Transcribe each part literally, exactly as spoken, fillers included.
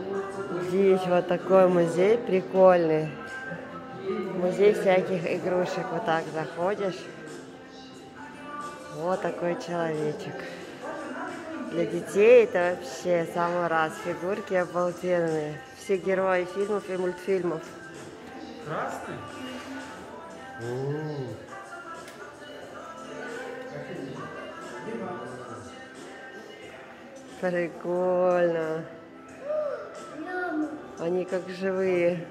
Здесь вот такой музей прикольный. Музей всяких игрушек. Вот так заходишь. Вот такой человечек. Для детей это вообще самый раз. Фигурки обалденные. Все герои фильмов и мультфильмов. Красный? Прикольно. Они как живые.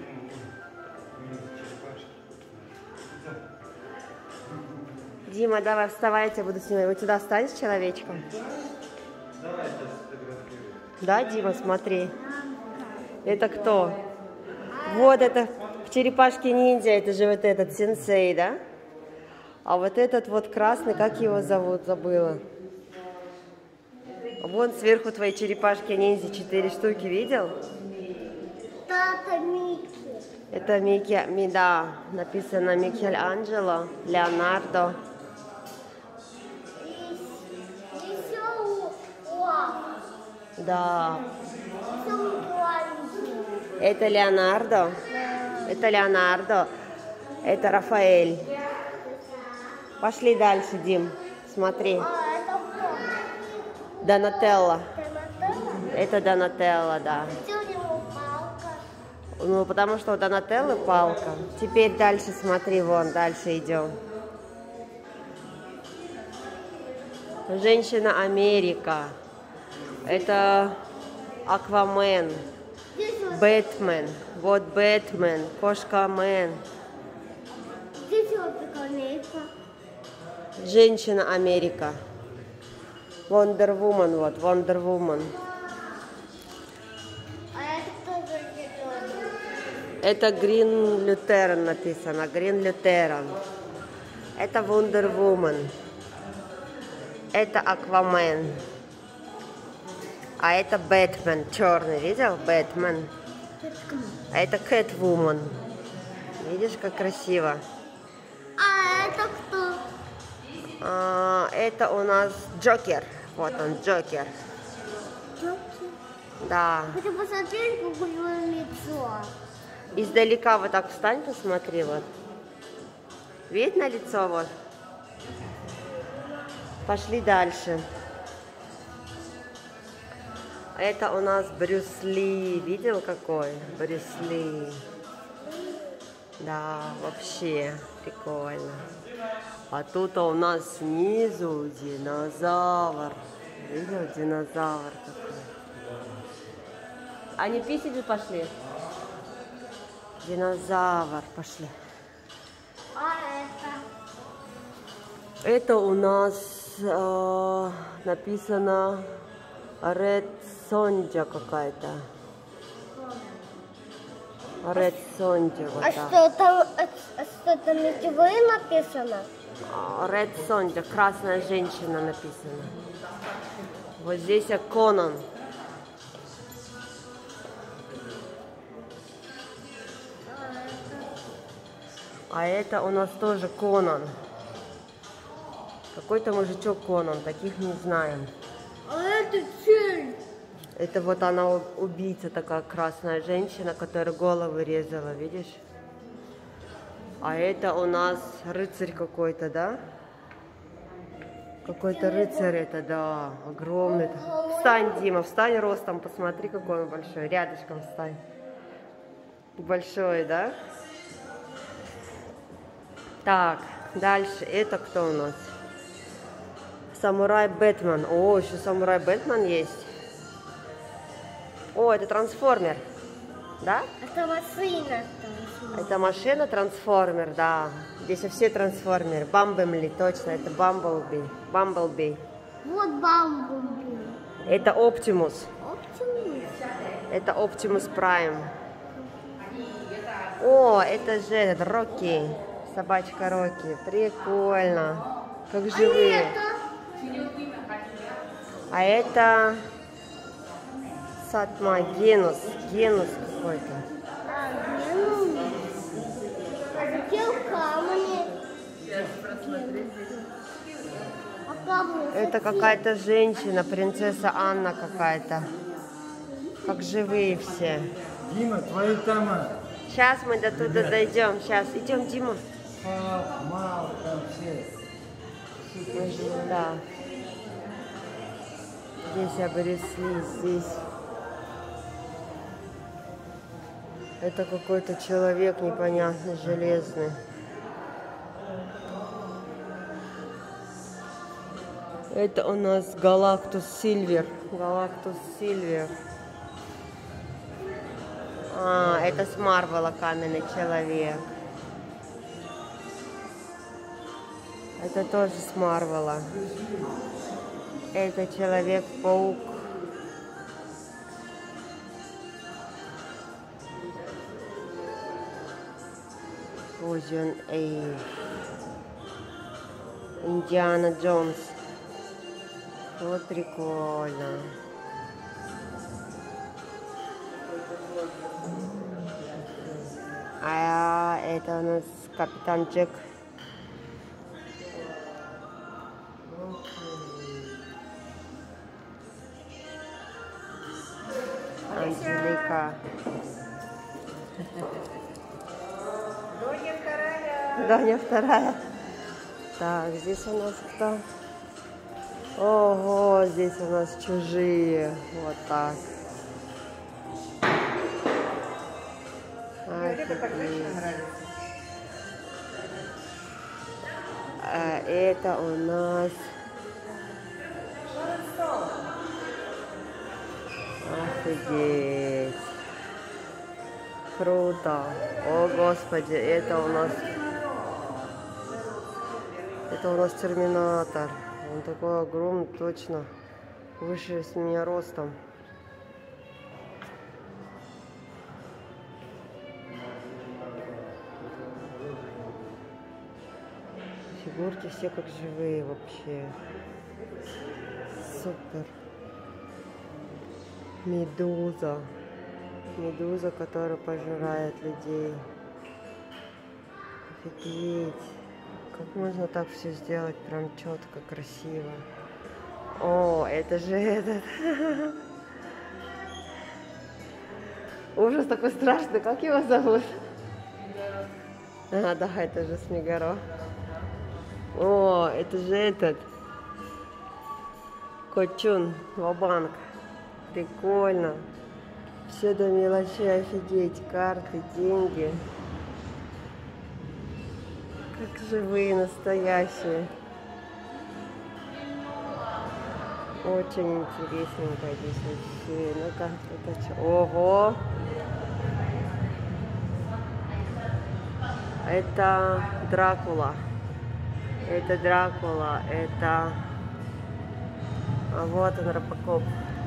Дима, давай вставай, я тебя буду снимать. Вот сюда встань с человечком. Давай сейчас сфотографируем. Да, Дима, смотри. Это кто? Вот это в черепашке-ниндзя, это же вот этот сенсей, да? А вот этот вот красный, как его зовут, забыла. Вон сверху твои черепашки-ниндзя, четыре штуки, видел? Тата Микки. Это Микки, ми, да, написано Микеланджело, Леонардо. Еще Уа. Да. Еще Микеланджело. Это Леонардо. Это Леонардо. Это Рафаэль. Пошли дальше, Дим. Смотри. А, это кто? Донателло. Донателло? Это Донателло, да. Где у него палка? Ну, потому что у Донателло палка. Теперь дальше смотри, вон, дальше идем. Женщина Америка. Это Аквамен. Здесь вот, Бэтмен. Вот Бэтмен. Кошка-мен. здесь вот прикольнейка. Женщина Америка. Wonder Woman, вот, Wonder Woman. А это кто за зеленый? Это Green Lantern написано. Green Lantern. Это Wonder Woman. Это Аквамен. А это Бэтмен. Черный, видел? Бэтмен. А это Кэтвумен. Видишь, как красиво. А это кто? А, это у нас Джокер. Вот он, Джокер. Джокер. Да. Хочу посмотреть, какое у него лицо. Издалека вот так встань, посмотри, вот. Видно лицо, вот? Пошли дальше. Это у нас Брюс Ли. Видел какой? Брюс Ли. Да, вообще прикольно. А тут у нас снизу динозавр. Видел, динозавр какой? Они писать же пошли? Динозавр, пошли. А это? Это у нас э, написано Red Sonja какая-то. Red Sonja, вот А так. что там, а, а что там ничего написано? А, Red Sonja, красная женщина написано. Вот здесь Конан. А это у нас тоже Конан. Какой-то мужичок Конан, таких не знаем. А это цель. Это вот она убийца, такая красная женщина, которая голову резала, видишь? А это у нас рыцарь какой-то, да? Какой-то рыцарь это, да, огромный. Встань, Дима, встань ростом, посмотри, какой он большой. Рядышком встань. Большой, да? Так, дальше. Это кто у нас? Самурай Бэтмен. О, еще самурай Бэтмен есть. О, это трансформер. Да? Это машина. Это машина трансформер, да. Здесь все трансформеры. Бамблби, точно, это Бамблби. Бамблби. Вот Бамблби. Это Оптимус. Оптимус. Это Оптимус Прайм. О, это же этот Рокки. Собачка Рокки. Прикольно. Как живые. А это Сатма Генус. Генус какой-то. А, Генус. А зачем камни? А камни Это какие? какая-то женщина, принцесса Анна какая-то. как живые все. Дима, твои там... Сейчас мы до туда дойдем. Сейчас. Идем, Дима. Пап, мама, там все. Да. Здесь обросли, здесь. Это какой-то человек непонятный, железный. Это у нас Галактус Сильвер. Галактус Сильвер. А, это с Марвела каменный человек. Это тоже с Марвела. Это Человек-паук. Фузион Эйр. Индиана Джонс. Вот прикольно. А это у нас Капитан Джек. Анжелика. Доня вторая. Доня вторая. Так, здесь у нас кто? Ого, здесь у нас чужие. Вот так. Это так точно нравится. А это у нас... Офигеть. Круто. О, Господи, это у нас... Это у нас Терминатор. Он такой огромный, точно. Выше с меня ростом. Фигурки все как живые вообще. Супер. Медуза. Медуза, которая пожирает людей. Офигеть. Как можно так все сделать прям четко, красиво. О, это же этот. Ужас такой страшный. Как его зовут? А, да, это же Смигаро. О, это же этот. Кочун, Ва-Банк. Прикольно. Все до мелочей, офигеть. Карты, деньги. Как живые, настоящие. Очень интересненько здесь вообще. Ну-ка, это что? Ого! Это Дракула. Это Дракула. Это... А вот он, Робокоп.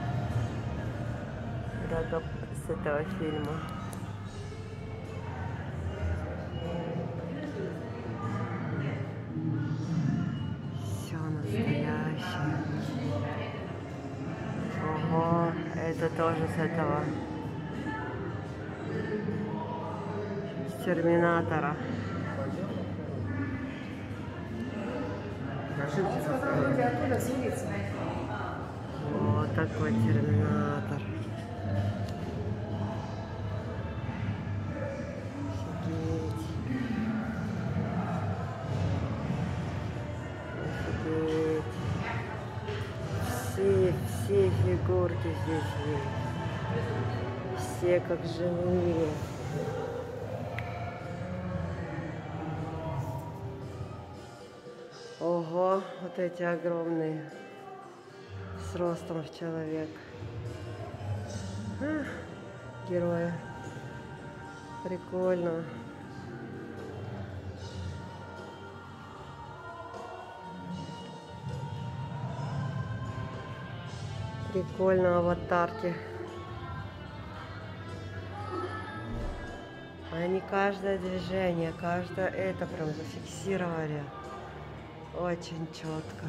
Робокоп с этого фильма. Все настоящее. Ого, это тоже с этого. С Терминатора. Вроде оттуда с улицы. Вот такой Терминатор. Офигеть. Офигеть. Все, все фигурки здесь есть. Все как живые. Ого, вот эти огромные. С ростом в человек. А, герои. Прикольно. Прикольно, аватарки. Они каждое движение, каждое это прям зафиксировали. Очень четко.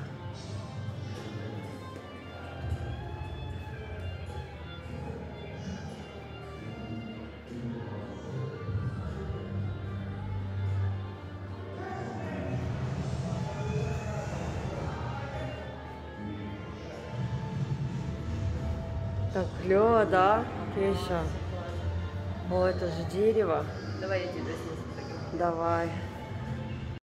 Так клево, да? Кеша. О, это же дерево. Давай я тебя сфотографирую. Давай.